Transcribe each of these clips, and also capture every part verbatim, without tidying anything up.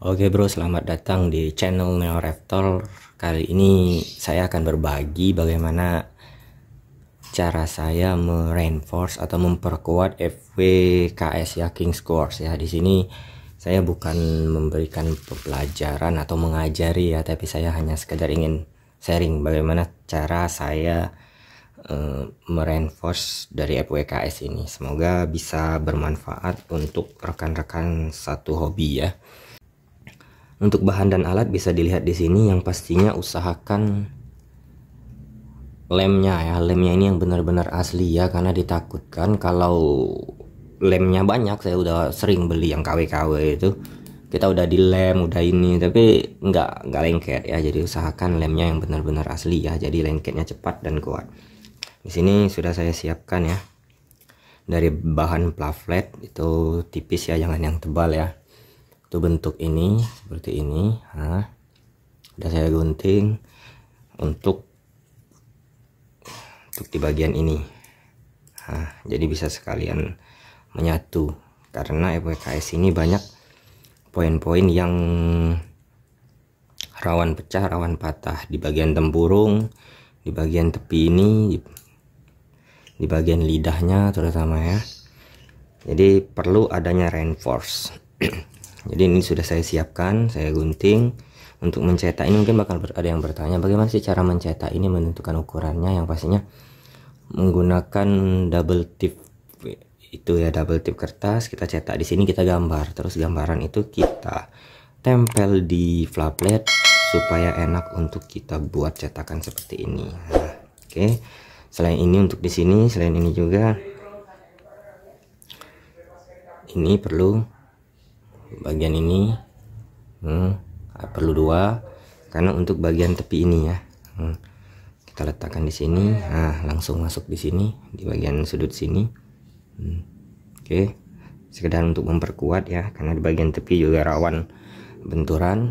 Oke bro, selamat datang di channel Neo Raptor. Kali ini saya akan berbagi bagaimana cara saya mereinforce atau memperkuat F W K S ya, King's Course ya. Di sini saya bukan memberikan pelajaran atau mengajari ya, tapi saya hanya sekedar ingin sharing bagaimana cara saya uh, mereinforce dari F W K S ini. Semoga bisa bermanfaat untuk rekan-rekan satu hobi ya. Untuk bahan dan alat bisa dilihat di sini. Yang pastinya usahakan lemnya ya, lemnya ini yang benar-benar asli ya, karena ditakutkan kalau lemnya banyak. Saya udah sering beli yang K W K W itu, kita udah di lem udah ini tapi nggak nggak lengket ya. Jadi usahakan lemnya yang benar-benar asli ya, jadi lengketnya cepat dan kuat. Di sini sudah saya siapkan ya, dari bahan plavlet itu tipis ya, jangan yang tebal ya. Itu bentuk ini seperti ini. Nah, udah saya gunting untuk untuk di bagian ini. Nah, jadi bisa sekalian menyatu, karena F W K S ini banyak poin-poin yang rawan pecah, rawan patah di bagian tempurung, di bagian tepi ini, di bagian lidahnya terutama ya. Jadi perlu adanya reinforce. Jadi ini sudah saya siapkan, saya gunting. Untuk mencetak ini mungkin bakal ada yang bertanya, bagaimana sih cara mencetak ini, menentukan ukurannya. Yang pastinya menggunakan double tip itu ya, double tip kertas. Kita cetak di sini, kita gambar, terus gambaran itu kita tempel di plavlet supaya enak untuk kita buat cetakan seperti ini. Nah, oke. Selain ini untuk di sini, selain ini juga ini perlu bagian ini, hmm, perlu dua, karena untuk bagian tepi ini ya, hmm, kita letakkan di sini. Nah, langsung masuk di sini di bagian sudut sini. hmm, oke, sekedar untuk memperkuat ya, karena di bagian tepi juga rawan benturan.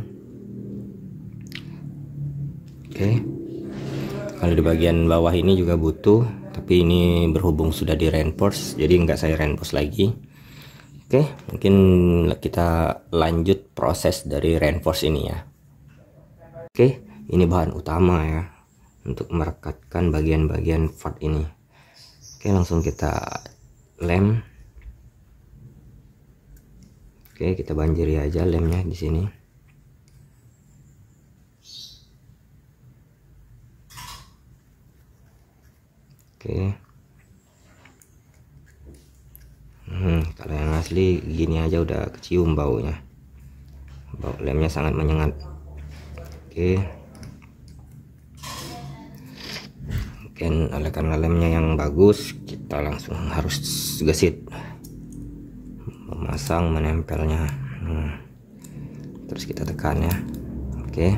Oke, kalau di bagian bawah ini juga butuh, tapi ini berhubung sudah di reinforce jadi nggak saya reinforce lagi. Oke, mungkin kita lanjut proses dari reinforce ini ya. Oke, ini bahan utama ya untuk merekatkan bagian-bagian part ini. Oke, langsung kita lem. Oke, kita banjiri aja lemnya di sini. Oke. Hmm, kalau yang asli gini aja udah kecium baunya. Bau lemnya sangat menyengat. Oke. Mungkin oleh karena lemnya yang bagus, kita langsung harus gesit, memasang, menempelnya. Hmm. Terus kita tekan ya. Oke.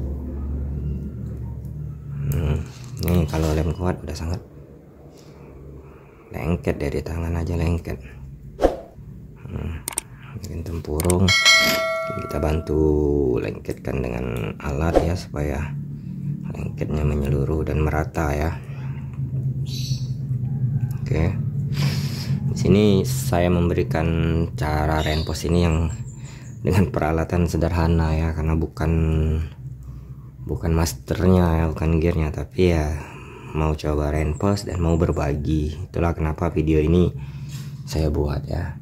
Hmm. Ini kalau lem kuat udah sangat lengket, dari tangan aja lengket. Hmm. Mungkin tempurung kita bantu lengketkan dengan alat ya, supaya lengketnya menyeluruh dan merata ya. Oke, di sini saya memberikan cara reinforce ini yang dengan peralatan sederhana ya, karena bukan bukan masternya ya, bukan gearnya, tapi ya mau coba reinforce dan mau berbagi. Itulah kenapa video ini saya buat ya.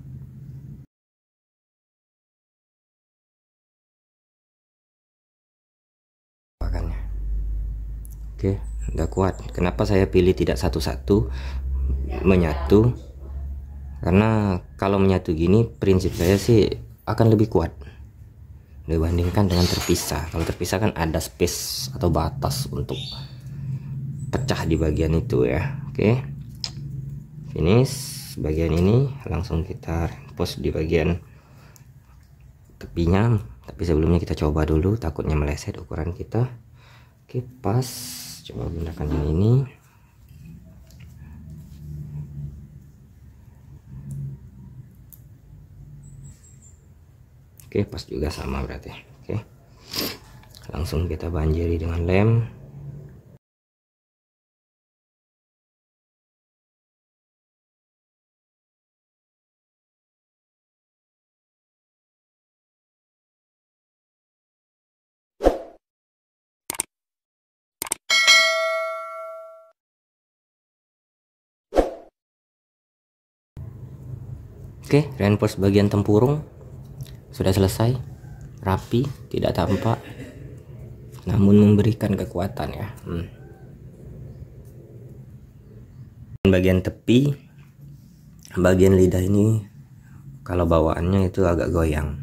Oke, udah kuat. Kenapa saya pilih tidak satu-satu, menyatu? Karena kalau menyatu gini, prinsip saya sih akan lebih kuat dibandingkan dengan terpisah. Kalau terpisah kan ada space atau batas untuk pecah di bagian itu ya. Oke, finish bagian ini, langsung kita reinforce di bagian tepinya. Tapi sebelumnya kita coba dulu, takutnya meleset ukuran kita. Oke, pas. Coba gunakan yang ini. Oke, pas juga sama berarti. Oke, langsung kita banjiri dengan lem. Oke, reinforce bagian tempurung sudah selesai, rapi, tidak tampak, namun memberikan kekuatan ya. hmm. Bagian tepi, bagian lidah ini kalau bawaannya itu agak goyang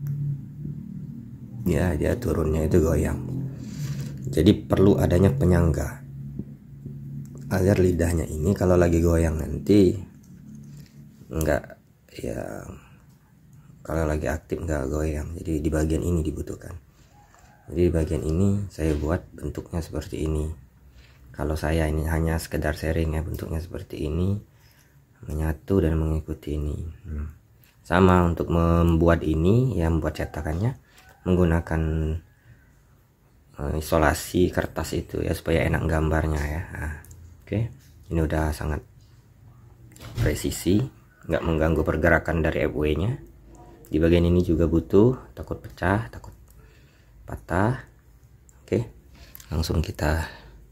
ya, dia turunnya itu goyang, jadi perlu adanya penyangga agar lidahnya ini kalau lagi goyang nanti enggak ya, kalau lagi aktif enggak goyang. Jadi di bagian ini dibutuhkan. Jadi di bagian ini saya buat bentuknya seperti ini. Kalau saya ini hanya sekedar sharing ya, bentuknya seperti ini, menyatu dan mengikuti ini. hmm. Sama untuk membuat ini ya, membuat cetakannya menggunakan uh, isolasi kertas itu ya, supaya enak gambarnya ya. Nah, oke, ini udah sangat presisi, nggak mengganggu pergerakan dari F W nya. Di bagian ini juga butuh, takut pecah, takut patah. Oke, langsung kita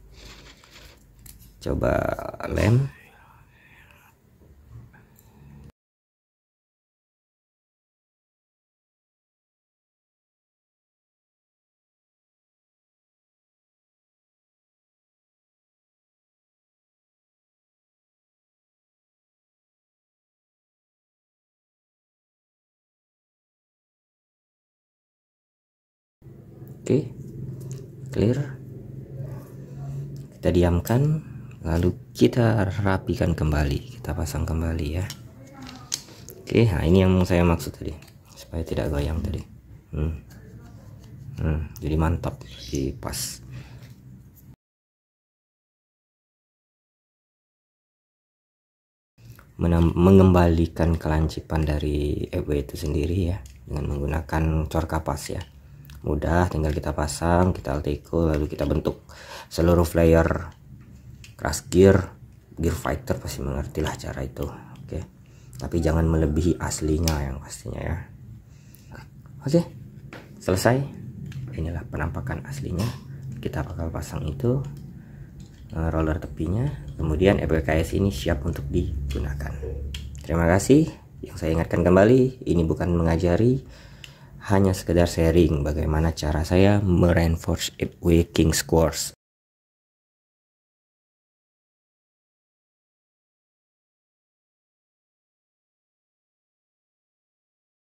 coba lem. Oke, clear. Kita diamkan, lalu kita rapikan kembali, kita pasang kembali ya. Oke, nah ini yang saya maksud tadi, supaya tidak goyang tadi. hmm. Hmm, jadi mantap, jadi pas. Mengembalikan kelancipan dari F W itu sendiri ya, dengan menggunakan cor kapas ya. Mudah, tinggal kita pasang, kita alteco, lalu kita bentuk seluruh flyer crash gear. Gear fighter pasti mengerti lah cara itu. Oke, tapi jangan melebihi aslinya yang pastinya ya. Oke, selesai. Inilah penampakan aslinya. Kita bakal pasang itu roller tepinya, kemudian F W K S ini siap untuk digunakan. Terima kasih. Yang saya ingatkan kembali, ini bukan mengajari, hanya sekedar sharing bagaimana cara saya mereinforce F W King's Quartz.